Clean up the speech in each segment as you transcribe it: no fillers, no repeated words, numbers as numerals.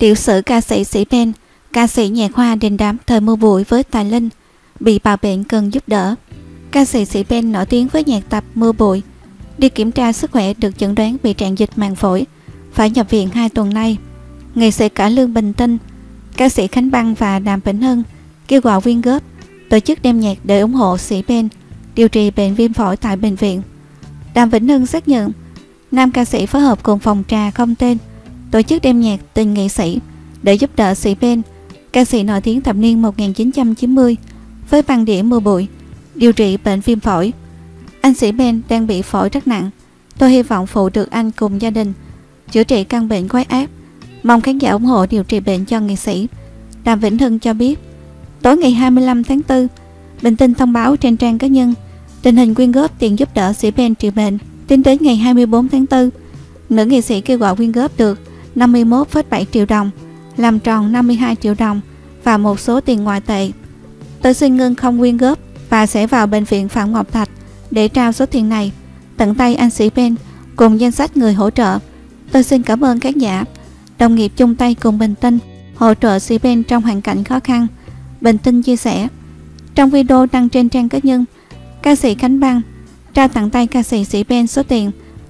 Tiểu sử ca sĩ Sĩ Ben, ca sĩ nhạc hoa đình đám thời mưa bụi với Tài Linh, bị bạo bệnh cần giúp đỡ. Ca sĩ Sĩ Ben nổi tiếng với nhạc tập Mưa Bụi, đi kiểm tra sức khỏe được chẩn đoán bị tràn dịch màng phổi, phải nhập viện 2 tuần nay. Nghệ sĩ cải lương Bình Tinh, ca sĩ Khánh Băng và Đàm Vĩnh Hưng kêu gọi quyên góp tổ chức đêm nhạc để ủng hộ Sĩ Ben điều trị bệnh viêm phổi tại bệnh viện. Đàm Vĩnh Hưng xác nhận nam ca sĩ phối hợp cùng phòng trà không tên tổ chức đêm nhạc tình nghệ sĩ để giúp đỡ Sĩ Ben, ca sĩ nổi tiếng thập niên 1990 với băng đĩa Mưa Bụi, điều trị bệnh viêm phổi. Anh Sĩ Ben đang bị phổi rất nặng. Tôi hy vọng phụ được anh cùng gia đình chữa trị căn bệnh quái ác. Mong khán giả ủng hộ điều trị bệnh cho nghệ sĩ. Đàm Vĩnh Hưng cho biết, tối ngày 25 tháng 4, Bình Tinh thông báo trên trang cá nhân tình hình quyên góp tiền giúp đỡ Sĩ Ben trị bệnh. Tính đến ngày 24 tháng 4, nữ nghệ sĩ kêu gọi quyên góp được 51,7 triệu đồng, làm tròn 52 triệu đồng và một số tiền ngoại tệ. Tôi xin ngưng không quyên góp và sẽ vào bệnh viện Phạm Ngọc Thạch để trao số tiền này tận tay anh Sĩ Ben cùng danh sách người hỗ trợ. Tôi xin cảm ơn khán giả, đồng nghiệp chung tay cùng Bình Tinh hỗ trợ Sĩ Ben trong hoàn cảnh khó khăn. Bình Tinh chia sẻ. Trong video đăng trên trang cá nhân, ca sĩ Khánh Băng trao tặng tay ca sĩ Sĩ Ben số tiền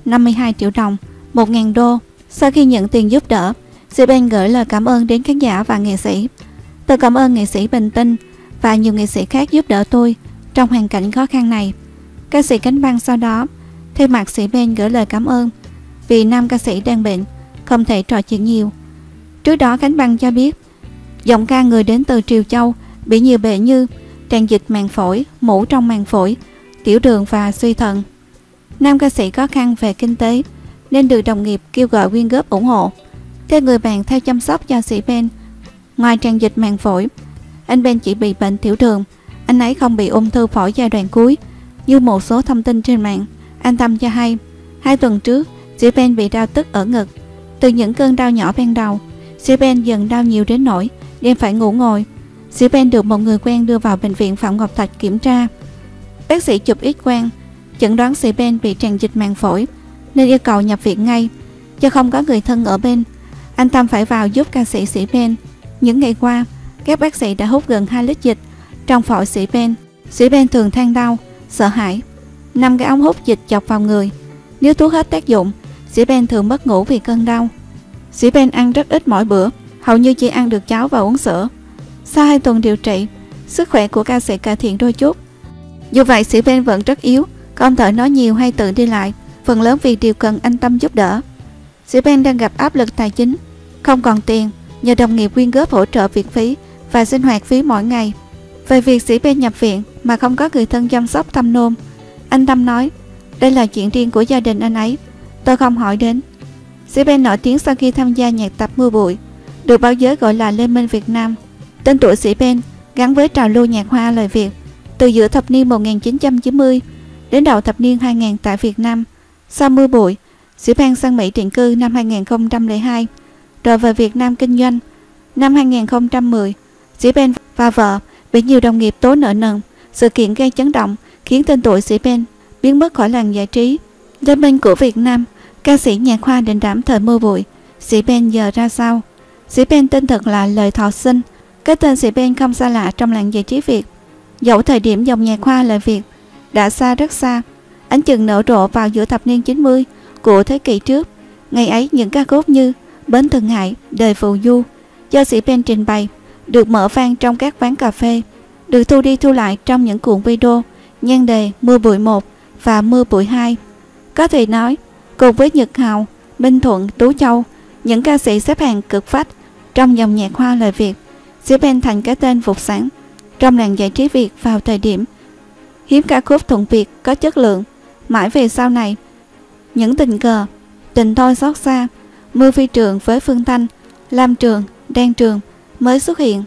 52 triệu đồng, 1.000 đô. Sau khi nhận tiền giúp đỡ, Sĩ Ben gửi lời cảm ơn đến khán giả và nghệ sĩ. Tôi cảm ơn nghệ sĩ Bình Tinh và nhiều nghệ sĩ khác giúp đỡ tôi trong hoàn cảnh khó khăn này. Ca sĩ Khánh Băng sau đó thay mặt Sĩ Ben gửi lời cảm ơn vì nam ca sĩ đang bệnh, không thể trò chuyện nhiều. Trước đó Khánh Băng cho biết giọng ca người đến từ Triều Châu bị nhiều bệnh như tràn dịch màng phổi, mũ trong màng phổi, tiểu đường và suy thận. Nam ca sĩ khó khăn về kinh tế nên được đồng nghiệp kêu gọi quyên góp ủng hộ. Theo người bạn theo chăm sóc cho Sĩ Ben, ngoài tràn dịch màng phổi, anh Ben chỉ bị bệnh tiểu đường. Anh ấy không bị ung thư phổi giai đoạn cuối như một số thông tin trên mạng. Anh Tâm cho hay 2 tuần trước Sĩ Ben bị đau tức ở ngực. Từ những cơn đau nhỏ ban đầu, Sĩ Ben dần đau nhiều đến nỗi đêm phải ngủ ngồi. Sĩ Ben được một người quen đưa vào bệnh viện Phạm Ngọc Thạch kiểm tra. Bác sĩ chụp X-quang chẩn đoán Sĩ Ben bị tràn dịch màng phổi nên yêu cầu nhập viện ngay. Do không có người thân ở bên, anh Tâm phải vào giúp ca sĩ Sĩ Ben. Những ngày qua, các bác sĩ đã hút gần 2 lít dịch trong phổi Sĩ Ben. Sĩ Ben thường than đau, sợ hãi, 5 cái ống hút dịch chọc vào người. Nếu thuốc hết tác dụng, Sĩ Ben thường mất ngủ vì cơn đau. Sĩ Ben ăn rất ít mỗi bữa, hầu như chỉ ăn được cháo và uống sữa. Sau 2 tuần điều trị, sức khỏe của ca sĩ cải thiện đôi chút. Dù vậy, Sĩ Ben vẫn rất yếu, không thể nói nhiều hay tự đi lại, phần lớn vì điều cần anh Tâm giúp đỡ. Sĩ Ben đang gặp áp lực tài chính, không còn tiền, nhờ đồng nghiệp quyên góp hỗ trợ viện phí và sinh hoạt phí mỗi ngày. Về việc Sĩ Ben nhập viện mà không có người thân chăm sóc thăm nom, anh Tâm nói, đây là chuyện riêng của gia đình anh ấy, tôi không hỏi đến. Sĩ Ben nổi tiếng sau khi tham gia nhạc tập Mưa Bụi, được báo giới gọi là Lê Minh Việt Nam. Tên tuổi Sĩ Ben gắn với trào lưu nhạc hoa lời Việt từ giữa thập niên 1990 đến đầu thập niên 2000 tại Việt Nam. Sau Mưa Bụi, Sĩ Ben sang Mỹ định cư năm 2002, rồi về Việt Nam kinh doanh. Năm 2010, Sĩ Ben và vợ bị nhiều đồng nghiệp tố nợ nần. Sự kiện gây chấn động khiến tên tuổi Sĩ Ben biến mất khỏi làng giải trí. Liên minh của Việt Nam, ca sĩ nhạc hoa đình đám thời Mưa Bụi, Sĩ Ben giờ ra sao? Sĩ Ben tên thật là Lời Thọ Sinh. Cái tên Sĩ Ben không xa lạ trong làng giải trí Việt. Dẫu thời điểm dòng nhạc hoa lời Việt đã xa rất xa, ánh chừng nở rộ vào giữa thập niên 90 của thế kỷ trước. Ngày ấy, những ca khúc như Bến Thượng Hải, Đời Phù Du do Sĩ Ben trình bày được mở vang trong các quán cà phê, được thu đi thu lại trong những cuộn video nhan đề Mưa Bụi 1 và Mưa Bụi 2. Có thể nói, cùng với Nhật Hào, Minh Thuận, Tú Châu, những ca sĩ xếp hàng cực phách trong dòng nhạc hoa lời Việt, Sĩ Ben thành cái tên vụt sáng trong làng giải trí Việt vào thời điểm hiếm ca khúc thuận Việt có chất lượng. Mãi về sau này, những tình cờ, Tình Thôi Xót Xa, Mưa Phi Trường với Phương Thanh, Lam Trường, Đan Trường mới xuất hiện.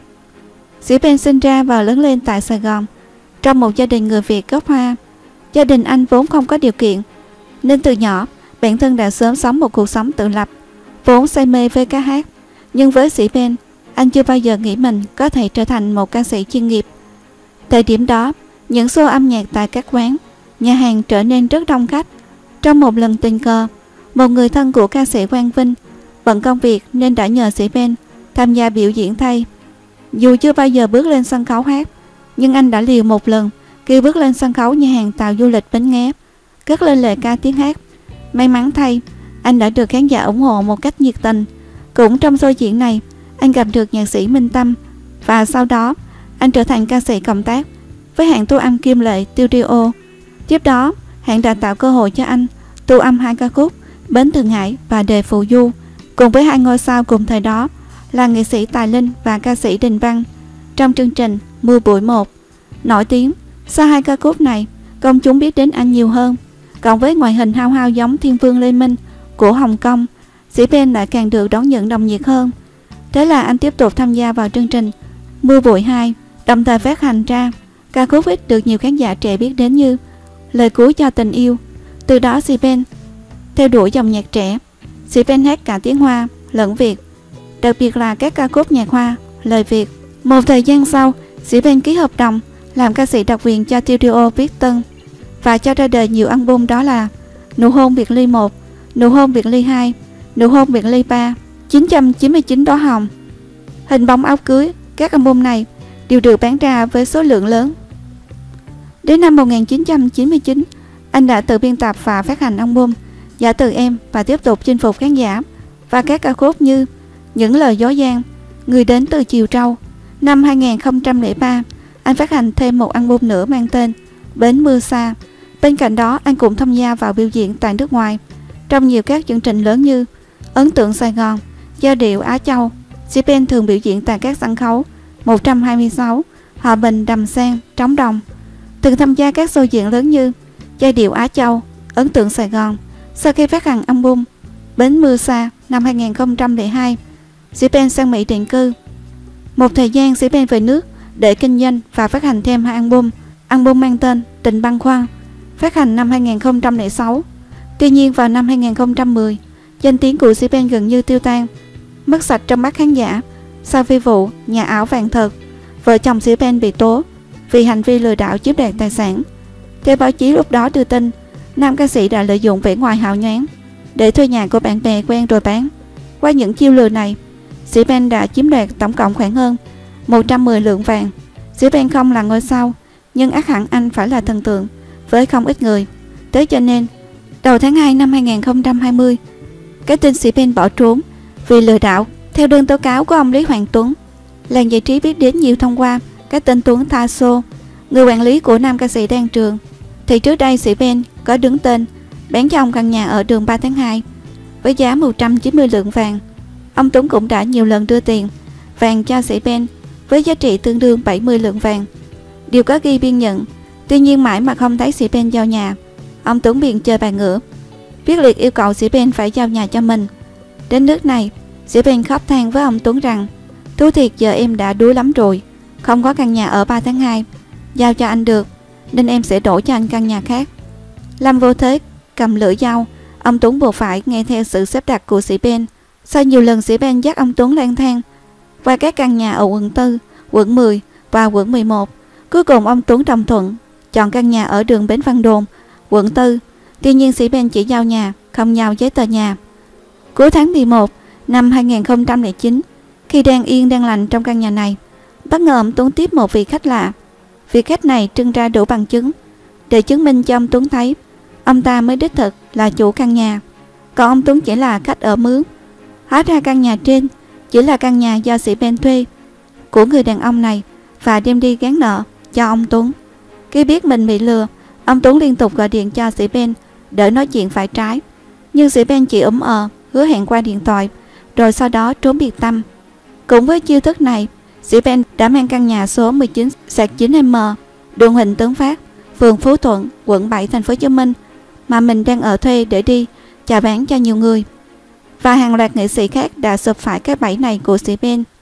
Sĩ Ben sinh ra và lớn lên tại Sài Gòn trong một gia đình người Việt gốc Hoa. Gia đình anh vốn không có điều kiện nên từ nhỏ bản thân đã sớm sống một cuộc sống tự lập, vốn say mê với ca hát. Nhưng với Sĩ Ben, anh chưa bao giờ nghĩ mình có thể trở thành một ca sĩ chuyên nghiệp. Thời điểm đó, những show âm nhạc tại các quán, nhà hàng trở nên rất đông khách. Trong một lần tình cờ, một người thân của ca sĩ Quang Vinh bận công việc nên đã nhờ Sĩ Ben tham gia biểu diễn thay. Dù chưa bao giờ bước lên sân khấu hát, nhưng anh đã liều một lần khi bước lên sân khấu nhà hàng tàu du lịch Bến Nghé, cất lên lời ca tiếng hát. May mắn thay, anh đã được khán giả ủng hộ một cách nhiệt tình. Cũng trong show diễn này, anh gặp được nhạc sĩ Minh Tâm, và sau đó anh trở thành ca sĩ cộng tác với hãng thu âm Kim Lệ Studio. Tiếp đó, hãng đã tạo cơ hội cho anh thu âm 2 ca khúc Bến Thượng Hải và Đề Phù Du cùng với 2 ngôi sao cùng thời đó là nghệ sĩ Tài Linh và ca sĩ Đình Văn trong chương trình Mưa Bụi 1. Nổi tiếng, sau 2 ca khúc này, công chúng biết đến anh nhiều hơn. Cộng với ngoại hình hao hao giống Thiên Vương Lê Minh của Hồng Kông, sĩ Ben lại càng được đón nhận nồng nhiệt hơn. Thế là anh tiếp tục tham gia vào chương trình Mưa Bụi 2, đồng thời phát hành ra ca khúc ít được nhiều khán giả trẻ biết đến như Lời Cuối Cho Tình Yêu. Từ đó sĩ Ben theo đuổi dòng nhạc trẻ. Sĩ Ben hát cả tiếng Hoa lẫn Việt, đặc biệt là các ca khúc nhạc Hoa lời Việt. Một thời gian sau, sĩ Ben ký hợp đồng làm ca sĩ đặc quyền cho studio Viết Tân và cho ra đời nhiều album, đó là Nụ Hôn Biệt Ly 1, Nụ Hôn Biệt Ly 2, Nụ Hôn Biệt Ly 3, 999 Đóa Hồng, Hình Bóng Áo Cưới. Các album này đều được bán ra với số lượng lớn. Đến năm 1999, anh đã tự biên tập và phát hành album Giả Từ Em và tiếp tục chinh phục khán giả và các ca khúc như Những Lời Dối Gian, Người Đến Từ Chiều Trâu. Năm 2003, anh phát hành thêm một album nữa mang tên Bến Mưa Xa. Bên cạnh đó, anh cũng tham gia vào biểu diễn tại nước ngoài trong nhiều các chương trình lớn như Ấn Tượng Sài Gòn, Giai Điệu Á Châu. sĩ Ben thường biểu diễn tại các sân khấu 126, Hòa Bình, Đầm Sen, Trống Đồng. Từng tham gia các show diễn lớn như Giai Điệu Á Châu, Ấn Tượng Sài Gòn. Sau khi phát hành album Bến Mưa Xa năm 2002, sĩ Ben sang Mỹ định cư. Một thời gian sĩ Ben về nước để kinh doanh và phát hành thêm 2 album. Album mang tên Tình Băn Khoăn, phát hành năm 2006. Tuy nhiên vào năm 2010, danh tiếng của sĩ Ben gần như tiêu tan, mất sạch trong mắt khán giả sau phi vụ Nhà Ảo Vàng Thật. Vợ chồng sĩ Ben bị tố vì hành vi lừa đảo chiếm đoạt tài sản. Theo báo chí lúc đó đưa tin, nam ca sĩ đã lợi dụng vẻ ngoài hào nhoáng để thuê nhà của bạn bè quen rồi bán. Qua những chiêu lừa này, sĩ Ben đã chiếm đoạt tổng cộng khoảng hơn 110 lượng vàng. Sĩ Ben không là ngôi sao, nhưng ắt hẳn anh phải là thần tượng với không ít người. Thế cho nên, đầu tháng 2 năm 2020, cái tên sĩ Ben bỏ trốn vì lừa đảo. Theo đơn tố cáo của ông Lý Hoàng Tuấn, làng giải trí biết đến nhiều thông qua cái tên Tuấn Tha Sô, người quản lý của nam ca sĩ Đan Trường. Thì trước đây sĩ Ben có đứng tên bán cho ông căn nhà ở đường 3 tháng 2 với giá 190 lượng vàng. Ông Tuấn cũng đã nhiều lần đưa tiền vàng cho sĩ Ben với giá trị tương đương 70 lượng vàng, đều có ghi biên nhận. Tuy nhiên mãi mà không thấy sĩ Ben giao nhà. Ông Tuấn biện chơi bài ngửa, viết liệt yêu cầu sĩ Ben phải giao nhà cho mình. Đến nước này, sĩ Ben khóc than với ông Tuấn rằng: "Thú thiệt giờ em đã đuối lắm rồi, không có căn nhà ở 3 tháng 2 giao cho anh được, nên em sẽ đổi cho anh căn nhà khác." Lâm vô thế cầm lưỡi dao, ông Tuấn buộc phải nghe theo sự xếp đặt của sĩ Ben. Sau nhiều lần sĩ Ben dắt ông Tuấn lang thang qua các căn nhà ở quận 4, quận 10 và quận 11, cuối cùng ông Tuấn đồng thuận chọn căn nhà ở đường Bến Văn Đồn, quận 4. Tuy nhiên sĩ Ben chỉ giao nhà, không giao giấy tờ nhà. Cuối tháng 11 năm 2009, khi đang yên đang lành trong căn nhà này, bất ngờ ông Tuấn tiếp một vị khách lạ. Vị khách này trưng ra đủ bằng chứng để chứng minh cho ông Tuấn thấy ông ta mới đích thực là chủ căn nhà, còn ông Tuấn chỉ là khách ở mướn. Hóa ra căn nhà trên chỉ là căn nhà do sĩ Ben thuê của người đàn ông này và đem đi gán nợ cho ông Tuấn. Khi biết mình bị lừa, ông Tuấn liên tục gọi điện cho sĩ Ben để nói chuyện phải trái, nhưng sĩ Ben chỉ hứa hẹn qua điện thoại rồi sau đó trốn biệt tăm. Cũng với chiêu thức này, sĩ Ben đã mang căn nhà số 19/9M, đường Huỳnh Tấn Phát, phường Phú Thuận, quận 7, thành phố Hồ Chí Minh mà mình đang ở thuê để đi chào bán cho nhiều người. Và hàng loạt nghệ sĩ khác đã sập phải cái bẫy này của sĩ Ben.